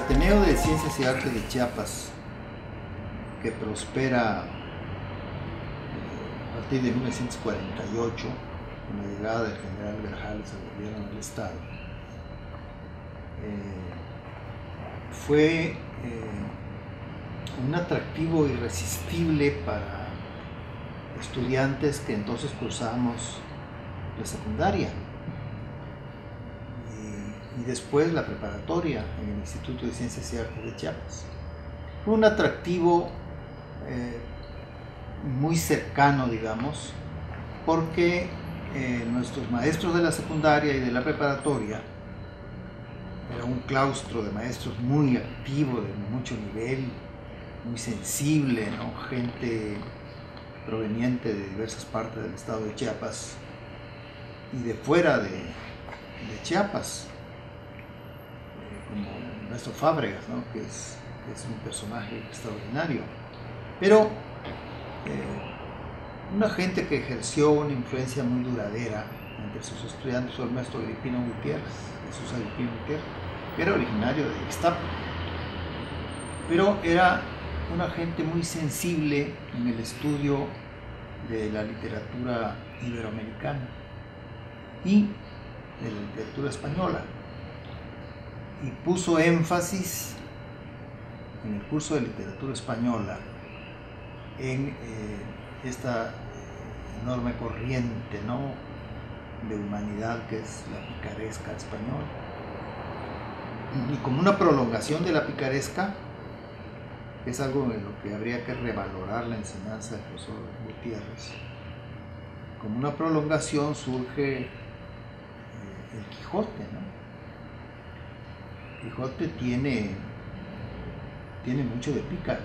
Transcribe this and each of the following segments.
Ateneo de Ciencias y Artes de Chiapas, que prospera a partir de 1948, con la llegada del general Grajales al gobierno del Estado, fue un atractivo irresistible para estudiantes que entonces cursábamos la secundaria y después la preparatoria en el Instituto de Ciencias y Artes de Chiapas. Fue un atractivo muy cercano, digamos, porque nuestros maestros de la secundaria y de la preparatoria era un claustro de maestros muy activo, de mucho nivel, muy sensible, ¿no? Gente proveniente de diversas partes del estado de Chiapas y de fuera de Chiapas, como el maestro Fábregas, ¿no? que es un personaje extraordinario, pero una gente que ejerció una influencia muy duradera entre sus estudiantes fue el maestro Agripino Gutiérrez, Jesús Agripino Gutiérrez, que era originario de Ixtapa, pero era una gente muy sensible en el estudio de la literatura iberoamericana y de la literatura española, y puso énfasis en el curso de literatura española en esta enorme corriente, ¿no?, de humanidad que es la picaresca española, y como una prolongación de la picaresca, que es algo en lo que habría que revalorar la enseñanza del profesor Gutiérrez, como una prolongación surge el Quijote, ¿no? El Quijote tiene mucho de pícaro,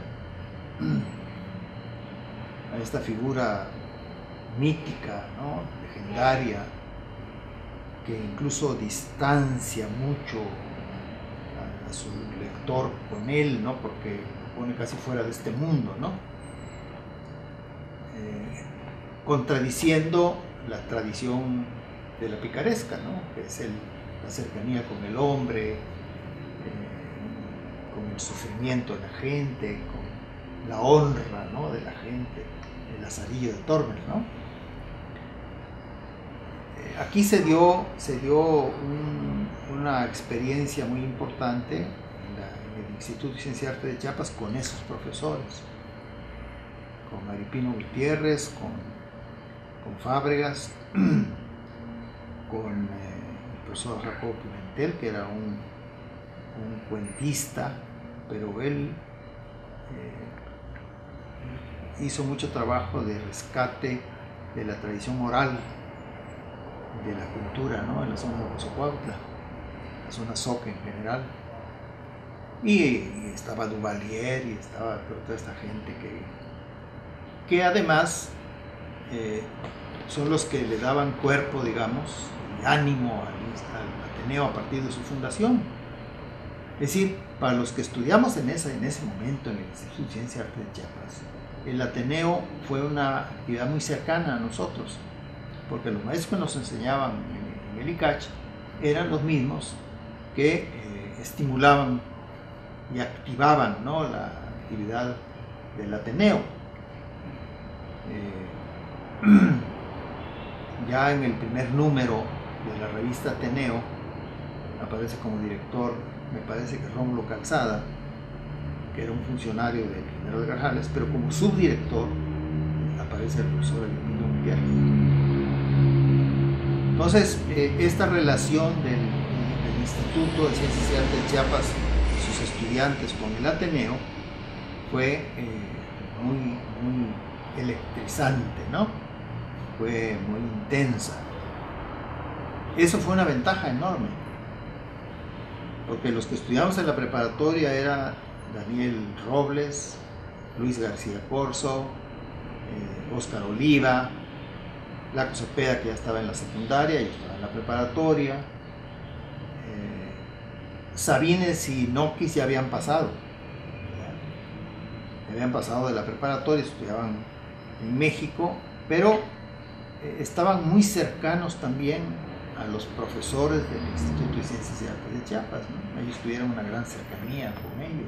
a esta figura mítica, ¿no?, legendaria, que incluso distancia mucho a su lector con él, ¿no?, porque lo pone casi fuera de este mundo, ¿no?, contradiciendo la tradición de la picaresca, ¿no?, que es la cercanía con el hombre, con el sufrimiento de la gente, con la honra, ¿no?, de la gente, el Lazarillo de Tormes, ¿no? Aquí se dio una experiencia muy importante en el Instituto de Ciencias y Artes de Chiapas con esos profesores, con Agripino Gutiérrez, con Fábregas, con el profesor Jacobo Pimentel, que era un cuentista, pero él hizo mucho trabajo de rescate de la tradición oral de la cultura, ¿no?, en la zona de Ocosocuautla, la zona Soque en general, y estaba Duvalier, y estaba toda esta gente que además son los que le daban cuerpo, digamos, y ánimo al Ateneo a partir de su fundación. Es decir, para los que estudiamos en ese momento en el Instituto de Ciencias y Artes de Chiapas, el Ateneo fue una actividad muy cercana a nosotros, porque los maestros que nos enseñaban en el ICACH eran los mismos que estimulaban y activaban, ¿no?, la actividad del Ateneo. Ya en el primer número de la revista Ateneo aparece como director, me parece que Rómulo Calzada, que era un funcionario del general Grajales, pero como subdirector aparece el profesor Agripino Gutiérrez. Entonces, esta relación del Instituto de Ciencias y Artes de Chiapas y sus estudiantes con el Ateneo fue muy electrizante, ¿no? Fue muy intensa. Eso fue una ventaja enorme, porque los que estudiamos en la preparatoria era Daniel Robles, Luis García Corzo, Óscar Oliva, Laco Cepeda, que ya estaba en la secundaria y estaba en la preparatoria, Sabines y Noquis ya habían pasado de la preparatoria, estudiaban en México, pero estaban muy cercanos también a los profesores del Instituto de Ciencias y Artes de Chiapas, ¿no? Ellos tuvieron una gran cercanía con ellos.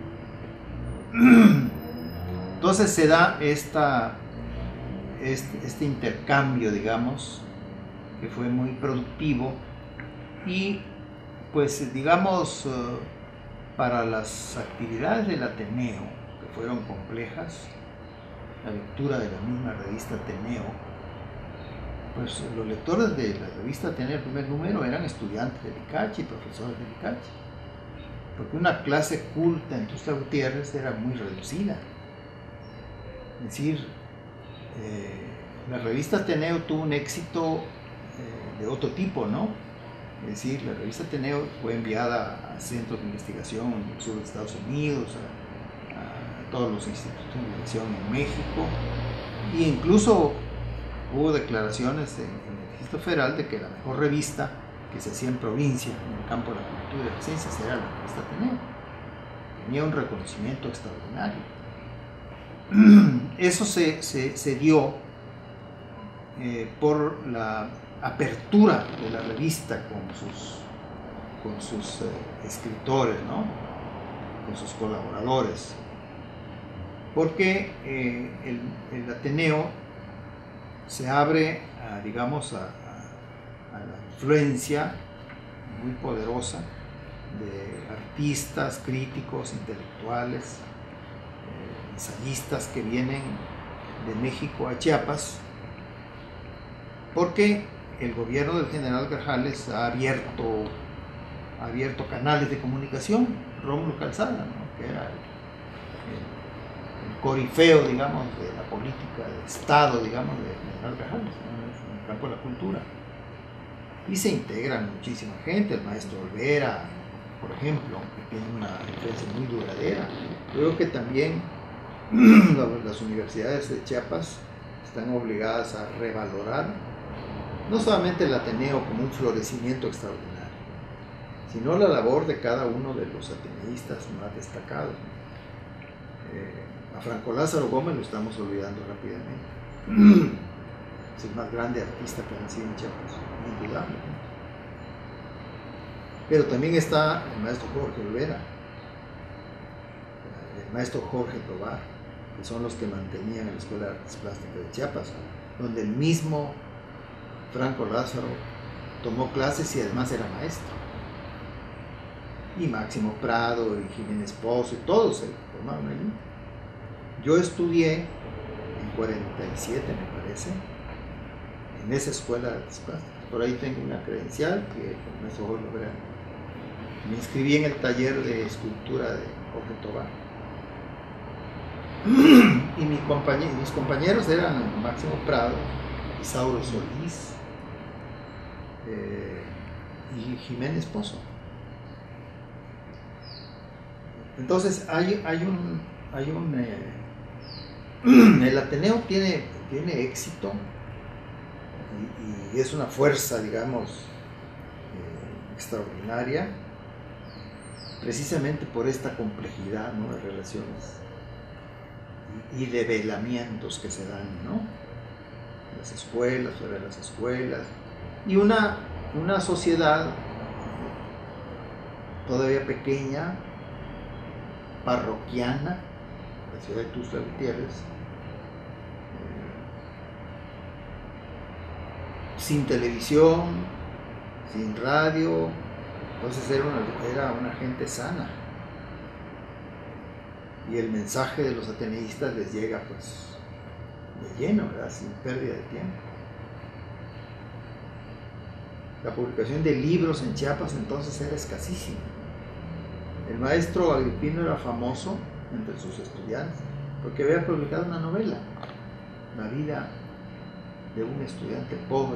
Entonces se da este intercambio, digamos, que fue muy productivo y pues digamos para las actividades del Ateneo, que fueron complejas, la lectura de la misma revista Ateneo, pues los lectores de la revista Ateneo, el primer número, eran estudiantes del ICACHI, profesores del ICACHI, porque una clase culta en Tuxtla Gutiérrez era muy reducida. Es decir, la revista Ateneo tuvo un éxito de otro tipo, ¿no? Es decir, la revista Ateneo fue enviada a centros de investigación en el sur de Estados Unidos, a todos los institutos de investigación en México, e incluso hubo declaraciones en el Registro Federal de que la mejor revista que se hacía en provincia, en el campo de la cultura y de las ciencias, era la revista Ateneo. Tenía un reconocimiento extraordinario. Eso se dio por la apertura de la revista con sus escritores, ¿no? Con sus colaboradores, porque el Ateneo se abre digamos a la influencia muy poderosa de artistas, críticos, intelectuales, ensayistas que vienen de México a Chiapas, porque el gobierno del general Grajales ha abierto canales de comunicación. Rómulo Calzada, ¿no? Que era el corifeo, digamos, de la política de Estado, digamos, del general Grajales, ¿no? En el campo de la cultura. Y se integran muchísima gente, el maestro Olvera, por ejemplo, que tiene una influencia muy duradera. Creo que también las universidades de Chiapas están obligadas a revalorar no solamente el Ateneo como un florecimiento extraordinario, sino la labor de cada uno de los ateneístas más destacados. A Franco Lázaro Gómez lo estamos olvidando rápidamente. Es el más grande artista que ha nacido en Chiapas, indudablemente. Pero también está el maestro Jorge Olvera, el maestro Jorge Tobar, que son los que mantenían la Escuela de Artes Plásticas de Chiapas, donde el mismo Franco Lázaro tomó clases y además era maestro. Y Máximo Prado y Jiménez Pozo y todos se formaron allí. Yo estudié en 47, me parece, en esa Escuela de Artes Plásticas. Por ahí tengo una credencial que con eso lo verán. Me inscribí en el taller de escultura de Jorge Tobar. Y mis compañeros eran Máximo Prado, Isauro Solís y Jiménez Pozo. Entonces el Ateneo tiene éxito y es una fuerza, digamos, extraordinaria, precisamente por esta complejidad, ¿no?, de relaciones y develamientos que se dan, ¿no?, las escuelas, fuera de las escuelas, y una sociedad todavía pequeña, parroquiana, la ciudad de Tuxtla Gutiérrez, sin televisión, sin radio. Entonces era una gente sana, y el mensaje de los ateneístas les llega pues de lleno, ¿verdad?, sin pérdida de tiempo. La publicación de libros en Chiapas entonces era escasísima. El maestro Agripino era famoso entre sus estudiantes porque había publicado una novela, La vida de un estudiante pobre.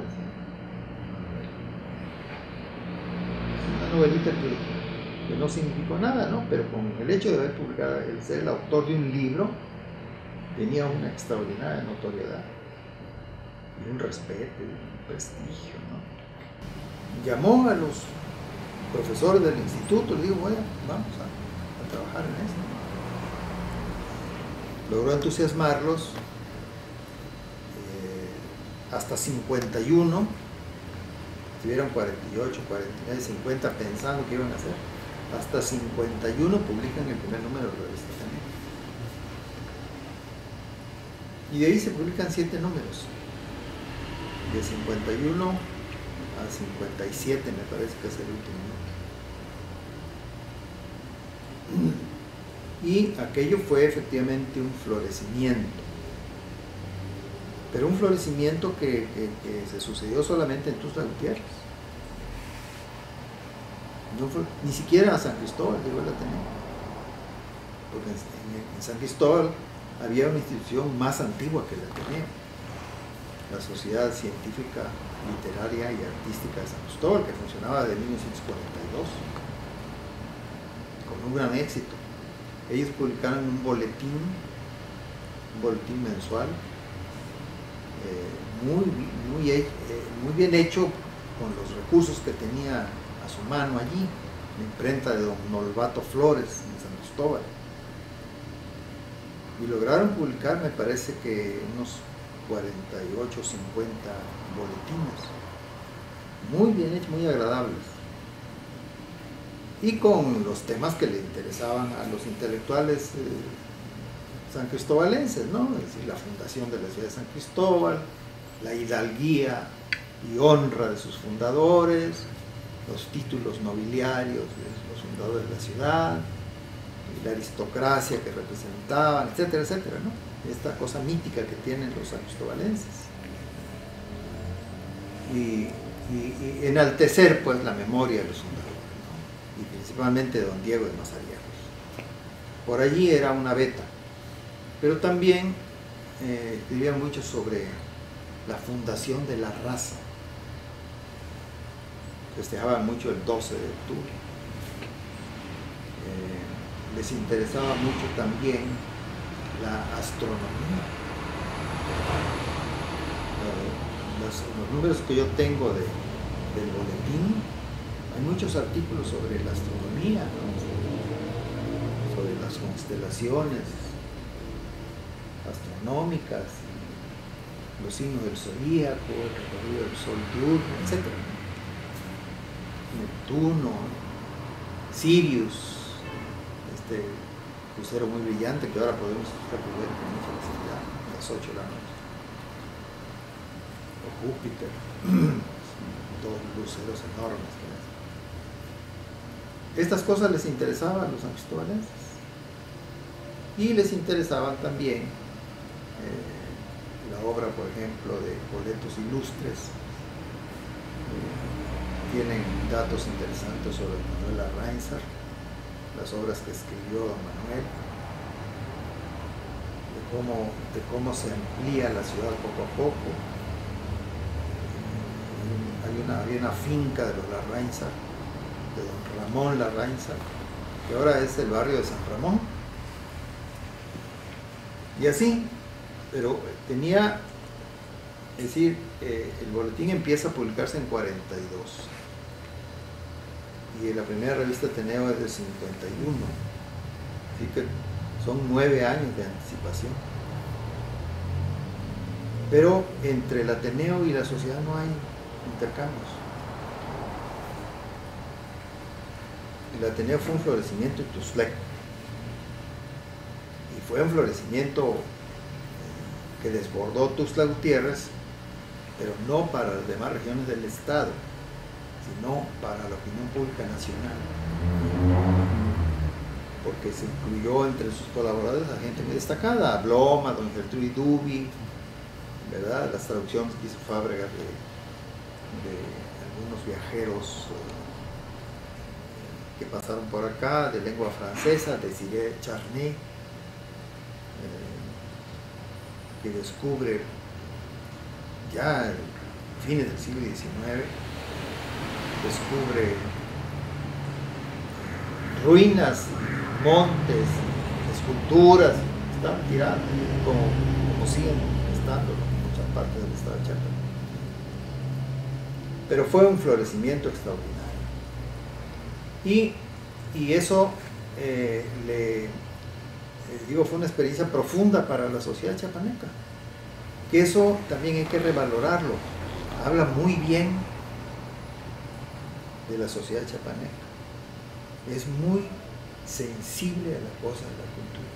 Una novelita que no significó nada, ¿no? Pero con el hecho de haber publicado, el ser el autor de un libro, tenía una extraordinaria notoriedad y un respeto y un prestigio, ¿no? Llamó a los profesores del instituto, le digo, bueno, vamos a trabajar en esto. Logró estuvieron 48, 49, 50 pensando qué iban a hacer. Hasta 51 publican el primer número de la revista Ateneo. Y de ahí se publican 7 números. De 51 a 57 me parece que es el último número. Y aquello fue efectivamente un florecimiento. Pero un florecimiento que se sucedió solamente en Tuxtla Gutiérrez. No fue, ni siquiera a San Cristóbal llegó el Ateneo. Porque en San Cristóbal había una institución más antigua que el Ateneo, la Sociedad Científica, Literaria y Artística de San Cristóbal, que funcionaba desde 1942, con un gran éxito. Ellos publicaron un boletín mensual, muy bien hecho, con los recursos que tenía a su mano allí, la imprenta de don Norberto Flores en San Cristóbal. Y lograron publicar, me parece que unos 48 o 50 boletines, muy bien hechos, muy agradables, y con los temas que le interesaban a los intelectuales san cristobalenses, ¿no? Es decir, la fundación de la ciudad de San Cristóbal, la hidalguía y honra de sus fundadores, los títulos nobiliarios de los fundadores de la ciudad, y la aristocracia que representaban, etcétera, etcétera, ¿no? Esta cosa mítica que tienen los san cristobalenses. Y enaltecer, pues, la memoria de los fundadores, ¿no? Y principalmente de don Diego de Mazariegos. Por allí era una veta. Pero también escribían mucho sobre la fundación de la raza. Festejaban mucho el 12 de octubre. Les interesaba mucho también la astronomía. Los números que yo tengo del boletín, hay muchos artículos sobre la astronomía, ¿no? Sobre las constelaciones astronómicas, los signos del zodíaco, el recorrido del sol diurno, etc. Neptuno, Sirius, este crucero muy brillante que ahora podemos ver con mucha facilidad a las 8 de la noche, o Júpiter, todos luceros enormes. Estas cosas les interesaban a los san cristobalenses, y les interesaban también la obra, por ejemplo, de Boletos Ilustres. Tienen datos interesantes sobre Manuel Arrainsar, las obras que escribió don Manuel, de cómo se amplía la ciudad poco a poco. Había una finca de los Larrainsar, de don Ramón Larrainsar, que ahora es el barrio de San Ramón. Y así, pero tenía, es decir, el boletín empieza a publicarse en 42, y la primera revista Ateneo es de 51, así que son 9 años de anticipación. Pero entre el Ateneo y la sociedad no hay intercambios. El Ateneo fue un florecimiento en Tuxtla, y fue un florecimiento que desbordó Tuxtla Gutiérrez, pero no para las demás regiones del estado, sino para la opinión pública nacional, porque se incluyó entre sus colaboradores a gente muy destacada, a Bloma, don Gertrudis Duby, ¿verdad? Las traducciones que hizo Fábregas de algunos viajeros que pasaron por acá, de lengua francesa, de Cyril Charnay, que descubre ya en fines del siglo XIX, descubre ruinas, montes, esculturas, están tiradas como siguen estando en muchas partes del estado de Chiapas. Pero fue un florecimiento extraordinario. Y eso, fue una experiencia profunda para la sociedad chiapaneca. Que eso también hay que revalorarlo. Habla muy bien de la sociedad chapaneca. Es muy sensible a la cosa de la cultura.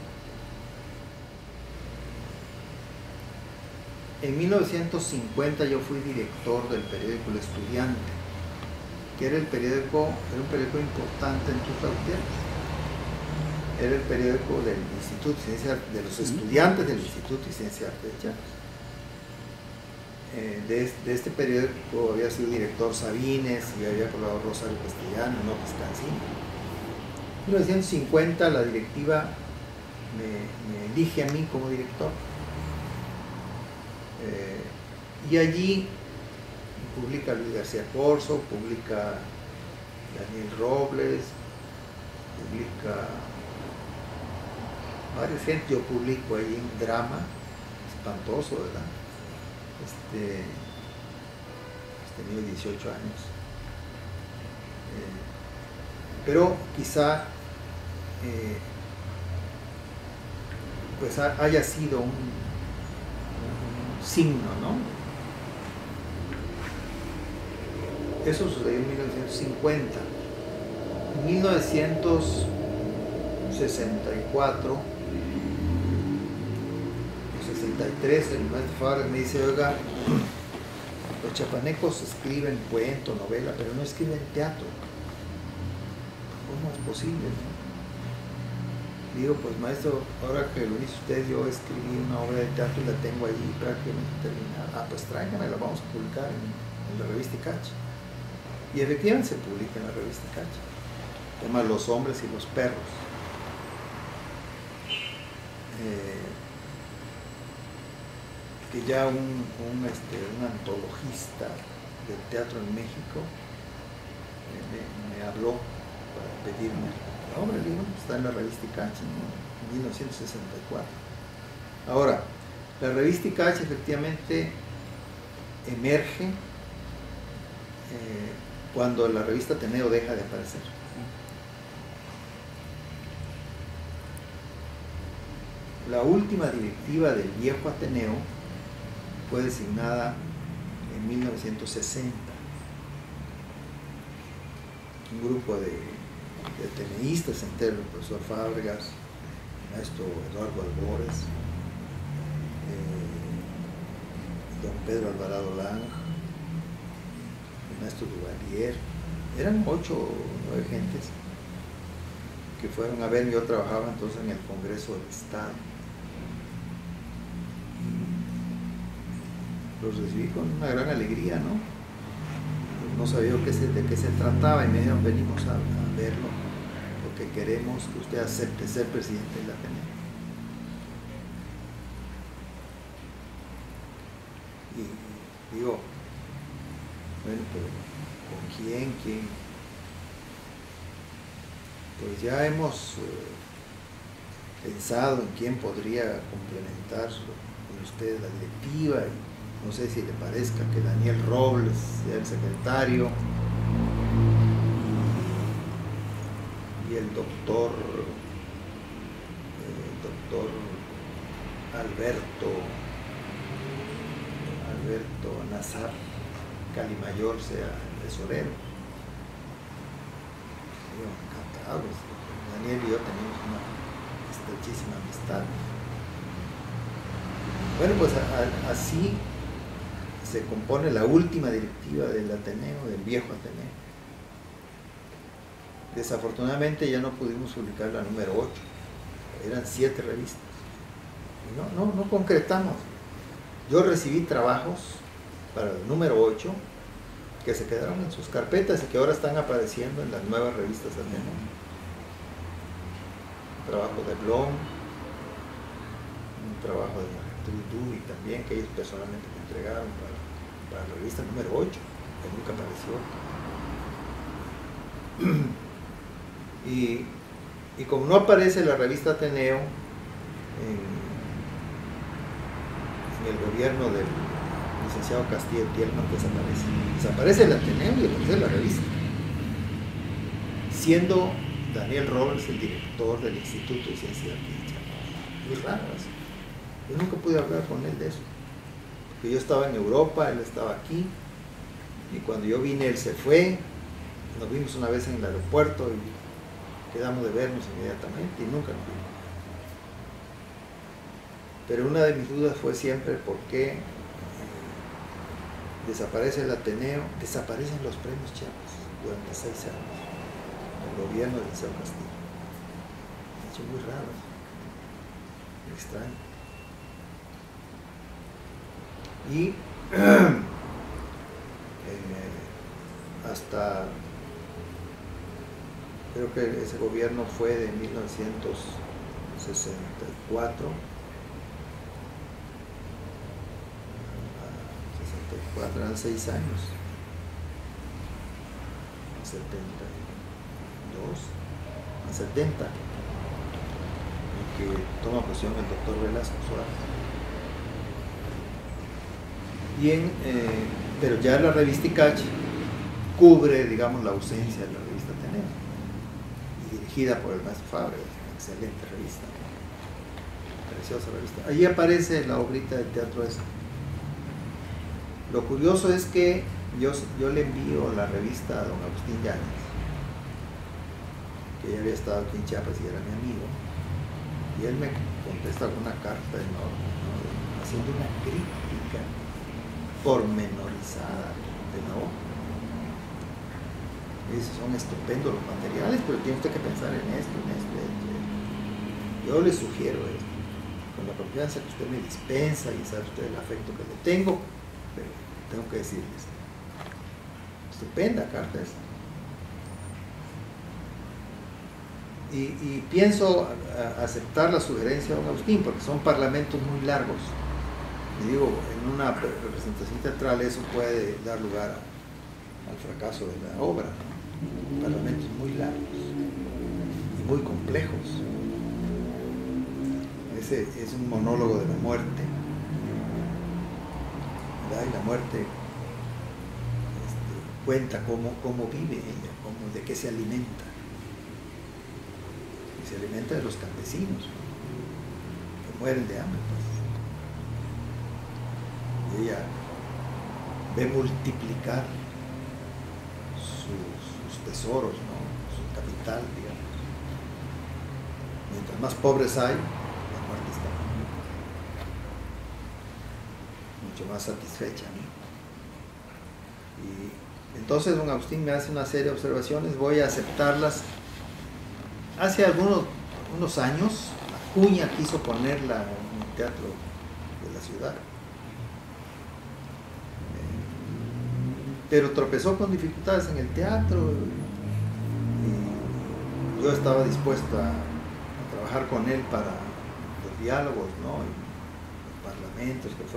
En 1950 yo fui director del periódico El Estudiante, que era un periódico importante en Tuzlautianes. Era el periódico del Instituto de Ciencias, de los estudiantes del Instituto de Ciencias y Artes de Chiapas. De este periódico había sido director Sabines y había colaborado Rosario Castellano, López Cancino. En 1950 la directiva me elige a mí como director. Y allí publica Luis García Corzo, publica Daniel Robles, publica varias gente. Yo publico ahí un drama espantoso, ¿verdad? Tenía 18 años. Pero quizá pues haya sido un signo, ¿no? Eso sucedió en 1950. En 1964 o 63, el maestro Fabres me dice: oiga, los chapanecos escriben cuento, novela, pero no escriben teatro. ¿Cómo es posible, no? Digo, pues maestro, ahora que lo hizo usted, yo escribí una obra de teatro y la tengo allí prácticamente terminada. Ah, pues tráigame, la vamos a publicar en la revista Icache. Y efectivamente se publica en la revista Icache. Se llama Los Hombres y los Perros. Que ya un antologista del teatro en México me habló para pedirme la obra. Le digo, está en la revista Icache en 1964. Ahora, la revista Icache efectivamente emerge cuando la revista Ateneo deja de aparecer. La última directiva del viejo Ateneo fue designada en 1960. Un grupo de ateneístas, entre el profesor Fábregas, el maestro Eduardo Albores, don Pedro Alvarado Lang, el maestro Duvalier. Eran 8 o 9 gentes que fueron a ver. Yo trabajaba entonces en el Congreso del Estado. Los recibí con una gran alegría, ¿no? No sabía de qué se trataba y me dijeron: venimos a verlo, porque queremos que usted acepte ser presidente de la Ateneo. Y digo, bueno, pero ¿con quién? Pues ya hemos pensado en quién podría complementar con usted la directiva, y no sé si le parezca que Daniel Robles sea el secretario y el doctor Alberto Nazar Calimayor sea el tesorero. Yo encantado. Daniel y yo tenemos una estrechísima amistad. Bueno, pues así se compone la última directiva del Ateneo, del viejo Ateneo. Desafortunadamente ya no pudimos publicar la número 8, eran 7 revistas. Y no concretamos. Yo recibí trabajos para el número 8 que se quedaron en sus carpetas y que ahora están apareciendo en las nuevas revistas Ateneo. Un trabajo de Blom, un trabajo de Trudu, y también que ellos personalmente me entregaron para la revista número 8, que nunca apareció. Y como no aparece la revista Ateneo en el gobierno del licenciado Castillo Tielman, desaparece el Ateneo y aparece la revista, siendo Daniel Robles el director del Instituto de Ciencias y Artes. Muy raro eso. Yo nunca pude hablar con él de eso, porque yo estaba en Europa, él estaba aquí, y cuando yo vine él se fue, Nos vimos una vez en el aeropuerto y quedamos de vernos inmediatamente y nunca nos vimos. Pero una de mis dudas fue siempre por qué desaparece el Ateneo, desaparecen los premios Chiapas durante 6 años, el gobierno de Liceo Castillo. Un hecho muy raro, muy extraño. Y hasta, creo que ese gobierno fue de 1964 a 64, eran 6 años, 72 a 70, en que toma posesión el doctor Velasco Suárez. Pero ya la revista Icache cubre, digamos, la ausencia de la revista Ateneo, y dirigida por el maestro Fábregas, una excelente revista, preciosa revista. Allí aparece la obrita de teatro esa. Lo curioso es que yo le envío la revista a don Agustín Yáñez, que ya había estado aquí en Chiapas y era mi amigo, y él me contesta una carta enorme, ¿no?, haciendo una crítica pormenorizada de la obra. Y dice, son estupendos los materiales, pero tiene usted que pensar en esto, en esto, en esto. Yo le sugiero esto, con la confianza que usted me dispensa y sabe usted el afecto que le tengo, pero tengo que decirles, estupenda carta esta. Y pienso aceptar la sugerencia de don Agustín, porque son parlamentos muy largos. Y digo, en una representación teatral eso puede dar lugar al fracaso de la obra, ¿no? Parlamentos muy largos y muy complejos. Ese es un monólogo de la muerte, ¿verdad? Y la muerte cuenta cómo vive ella, de qué se alimenta. Y se alimenta de los campesinos, ¿no?, que mueren de hambre, pues. Y ella ve multiplicar sus tesoros, ¿no?, su capital, digamos. Mientras más pobres hay, la muerte está mucho más satisfecha, ¿no? Y entonces don Agustín me hace una serie de observaciones, voy a aceptarlas. Hace unos años Acuña quiso ponerla en el teatro de la ciudad, pero tropezó con dificultades en el teatro, y yo estaba dispuesto a trabajar con él para los diálogos, ¿no?, y los parlamentos que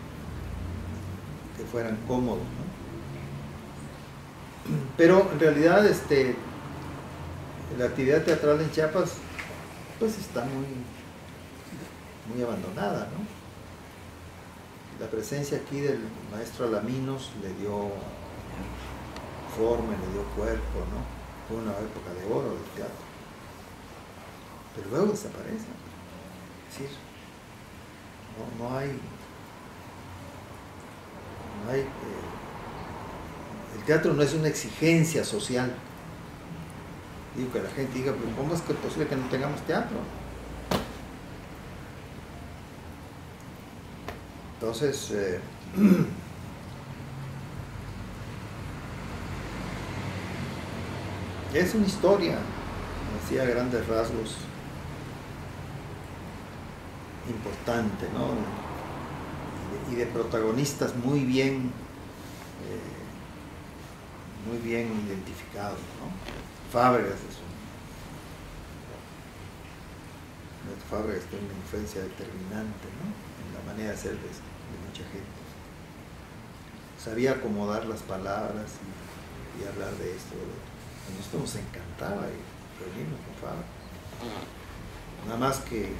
fueran cómodos, ¿no? Pero en realidad la actividad teatral en Chiapas pues está muy abandonada, ¿no? La presencia aquí del maestro Alaminos le dio forma, le dio cuerpo, ¿no? Fue una época de oro del teatro, pero luego desaparece. Es decir, no hay el teatro no es una exigencia social. Digo, que la gente diga, pero ¿cómo es que es posible que no tengamos teatro? Entonces, es una historia, así a grandes rasgos, importante, ¿no?, y de protagonistas muy bien identificados, ¿no? Fábregas Fábregas tiene una influencia determinante, ¿no?, en la manera de ser de mucha gente. Sabía acomodar las palabras y hablar de esto, de lo otro. A nosotros nos encantaba reunirnos con Fábregas. Nada más que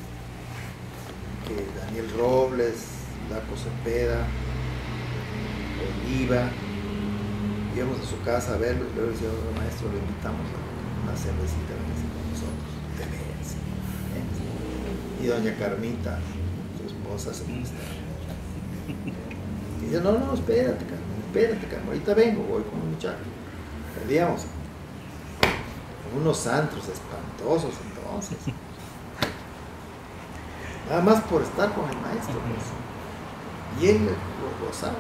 Daniel Robles, Laco Cepeda, Oliva, íbamos a su casa a verlo, y luego decía, maestro, lo invitamos a una cervecita con nosotros, de veras, ¿eh? Y doña Carmita, su esposa, se molestaba. Y yo, no, espérate, Carmen, ahorita vengo, voy con un muchacho. Salíamos unos antros espantosos entonces. Nada más por estar con el maestro, pues. Y él lo gozaba.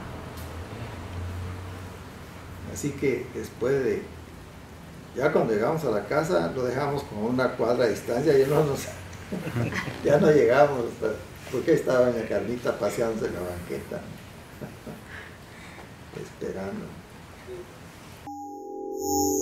Así que después de, ya cuando llegamos a la casa, lo dejamos como una cuadra de distancia, ya no llegamos, porque estaba doña Carlita paseándose en la banqueta, esperando.